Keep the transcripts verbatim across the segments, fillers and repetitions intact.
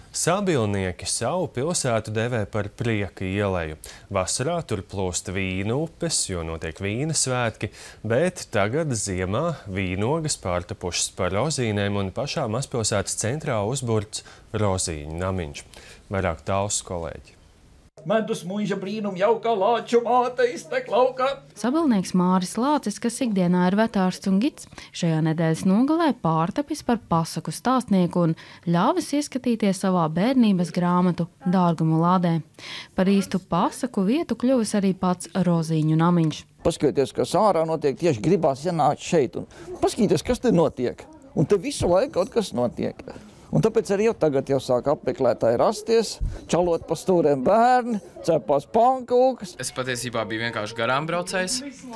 Sabilnieki savu pilsētu devē par prieka ieleju. Vasarā tur plūst vīnu upes, jo notiek vīna svētki, bet tagad ziemā vīnogas pārtapušas par rozīnēm un pašā mazpilsētas centrā uzburts rozīņu namiņš. Vairāk tālus kolēģi. Medus mūža brīnum jaukā lāču māte iztek laukā. Sabilnieks Māris Lācis, kas ikdienā ir vetārsts un gids, šajā nedēļas nogalē pārtapis par pasaku stāstnieku un ļāvis ieskatīties savā bērnības grāmatu dārgumu lādē. Par īstu pasaku vietu kļuvis arī pats rozīņu namiņš. Paskatieties, kas ārā notiek, tieši gribās ienākt šeit un paskatieties, kas te notiek. Un te visu laiku kaut kas notiek. Un tāpēc arī jau tagad jau sāk apmeklētāji rasties, čalot pa stūriem bērni, cepās pankūkas. Es patiesībā biju vienkārši garām braucējs,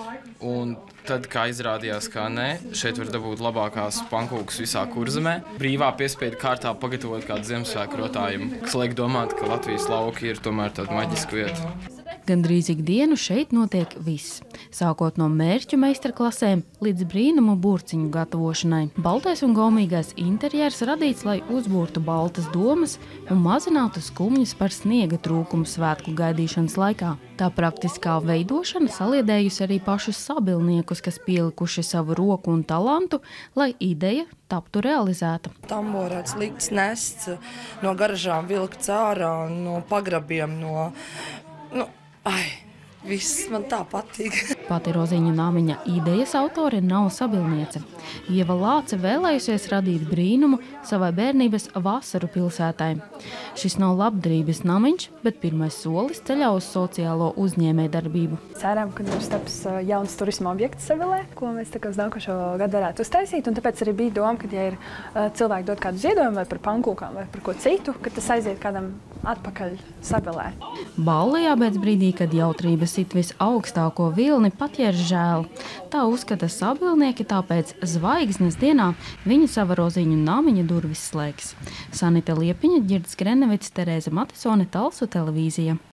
un tad, kā izrādījās, kā nē, šeit var dabūt labākās pankūkas visā Kurzemē. Brīvā piespiedu kārtā pagatavot kādu Ziemassvētku rotājumu, kas liek domāt, ka Latvijas lauki ir tomēr tāda maģiska vieta. Gandrīz ikdienu šeit notiek viss, sākot no mērķu meistarklasēm līdz brīnumu burciņu gatavošanai. Baltais un gaumīgais interjers radīts, lai uzbūrtu baltas domas un mazinātu skumjas par sniega trūkumu svētku gaidīšanas laikā. Tā praktiskā veidošana saliedējusi arī pašus sabilniekus, kas pielikuši savu roku un talantu, lai ideja taptu realizēta. Tamborēts likts nests, no garažām vilkts ārā, no pagrabiem, no... Nu, ai, viss man tā patīk. Pati rozīņu namiņa idejas autore nav sabilniece. Ieva Lāce vēlējusies radīt brīnumu savai bērnības vasaru pilsētai. Šis nav labdarības namiņš, bet pirmais solis ceļā uz sociālo uzņēmējdarbību. Ceram, ka mums taps jauns turisma objekts Sabilē, ko mēs tā kā uz nākošo gadu varētu uztaisīt. Un tāpēc arī bija doma, ka, ja ir cilvēki dod kādu ziedojumu vai par pankūkām vai par ko citu, ka tas aiziet kādam atpakaļ Sabilē. Balli jābeidz brīdī, kad jautrība sit visaugstāko vilni, pat ja ir žēl. Tā uzskata sabilnieki, tāpēc zvaigznes dienā viņi sava rozīņu namiņa durvis slēgs. Sanita Liepiņa, Ģirds Grenevits, Terēza Matisone, Talsu televīzija.